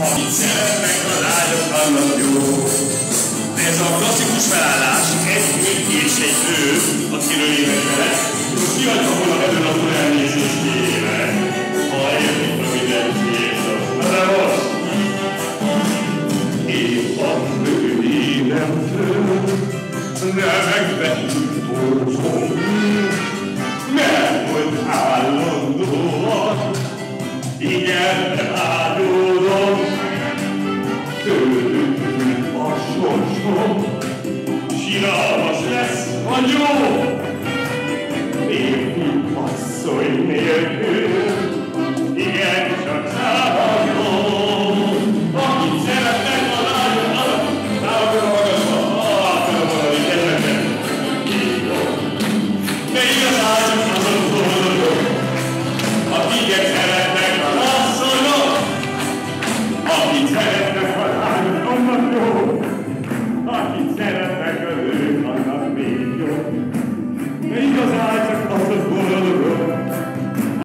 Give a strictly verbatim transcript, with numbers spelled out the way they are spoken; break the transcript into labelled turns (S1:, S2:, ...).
S1: Akit szeretnek a lányok, annak jó. De ez a klasszikus felállás, egy nő és egy ő, akiről énekelek, most kiadja volna ebből a full elnézést kérek, ha értik a mindent készül. De most! Épp a nő énemtől, nevekben torzom, mert hogy állandóan, igen, áldódom, tőlük a sorsom, síralmas lesz a jó, nélkül asszony nélkül, igen, csak szállhatom, akit szeretnek a lányok, azok, távolra magasba, akarom valami kedveket, így van. De igazán csak azok boldogok, akiket szeretnek az asszonyok, akit szeretnek